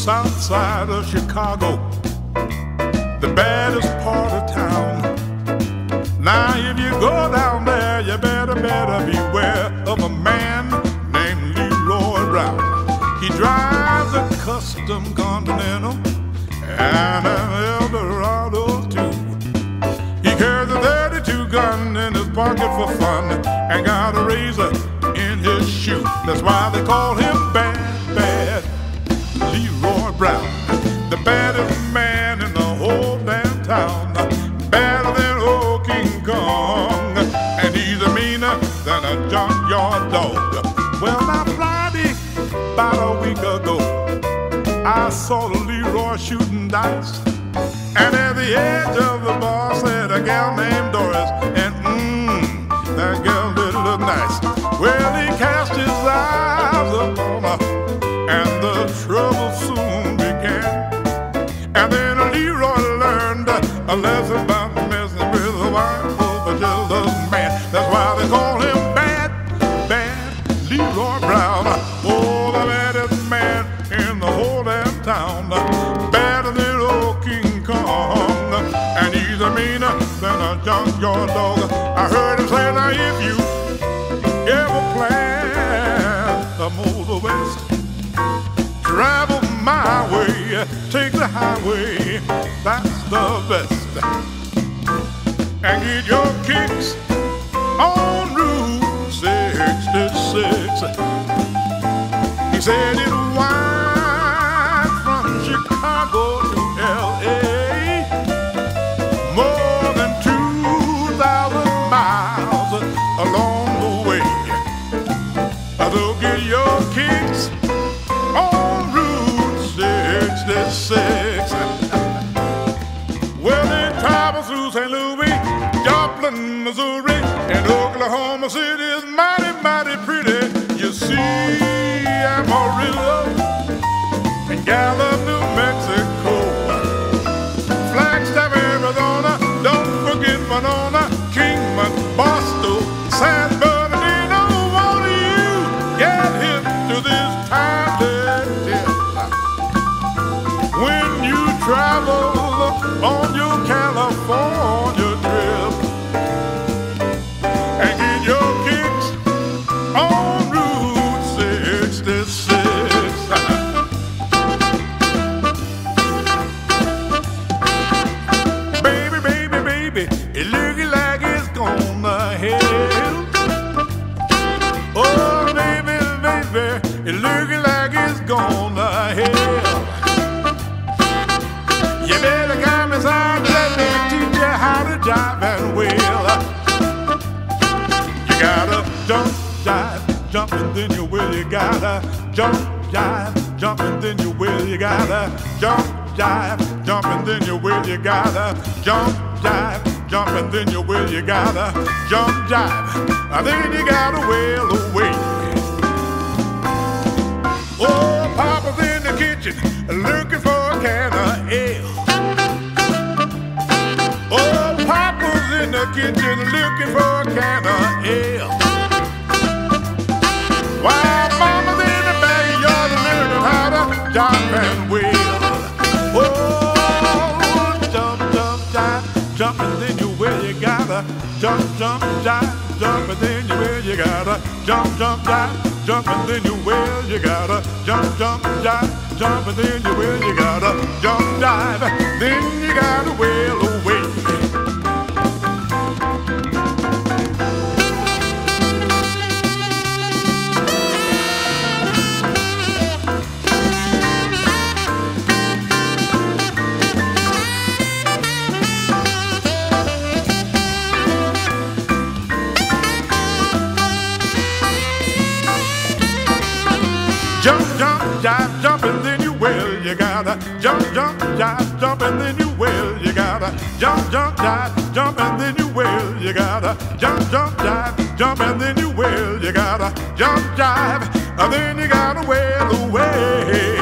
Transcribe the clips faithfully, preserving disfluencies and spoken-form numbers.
south side of Chicago, the baddest part of town. Now if you go down there, you better, better beware of a man named Leroy Brown. He drives a custom Continental and an Eldorado too. He carries a thirty-two gun in his pocket for fun and got a razor in his shoe. That's why they call him Bad, Bad Leroy Brown. The baddest man in the whole damn town, better than old King Kong, and he's a meaner than a junkyard dog. Well, now Friday, about a week ago, I saw the Leroy shooting dice, and at the edge of the bar sat a gal named Doris, and mmm, that girl did look nice. Well, he cast his eyes upon her, and the trouble soon began. And then Leroy learned a lesson about messing with a wife of a jealous man. That's why they call him Bad, Bad Leroy Brown. Oh, the baddest man in the whole damn town, better than old King Kong, and he's a meaner than a junkyard dog. I heard him say, now if you ever plan to move the west, travel my way, take the highway, that's the best, and get your kicks on Route sixty-six. He said it winds from Chicago to L A, more than two thousand miles along the way. So get your kicks on Route sixty-six. Well, they travel through Saint Louis, Joplin, Missouri, and Oklahoma City is mighty, mighty pretty. You see Amarillo and Gallup, New Mexico, Flagstaff, Arizona, don't forget Winona, Kingman, Boston, San Bernardino. Won't you get hip to this time tip when you travel on your California trip, and get your kicks on Route sixty-six. Baby, baby, baby, it looking like it's gonna hell. Oh, baby, baby, it looking like it's gonna hell. You better come inside, let me teach you how to jive and wheel. You gotta jump, jive, jump and then you will. You gotta jump, jive, jump and then you will. You gotta jump, jive, jump and then you will. You gotta jump, jive, jump and then you will. You gotta jump, jive, and then you gotta wail away. Oh, Papa's in the kitchen looking for a can of ale. Oh, Papa's in the kitchen looking for a can of ale, while Mama's in the backyard learning how to jump and wheel. Oh, jump, jump, jive, jump and then you will. You gotta jump, jump, jive, jump and then you will. You gotta jump, jump, jive, jump and then you will. You gotta jump, jump, jive, jump and then you will. You gotta jump, dive, then you gotta wail away. Jump, jump, jive, jump and then you will. You gotta jump, jump, jive, jump and then you will. You gotta jump, jump, jive, jump and then you will. You gotta jump, jump, jive, jump and then you will. You gotta jump, jive, and then you gotta wail away.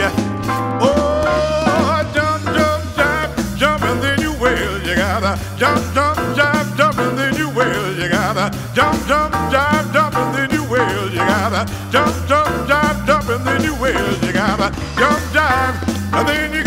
Oh, jump, jump, jive, jump and then you will. You gotta jump, jump, jive, jump and then you will. You gotta jump, jump, jive, jump and then you will. You gotta jump, jump, jive, jump and then you will. You gotta got a jump jive, and then you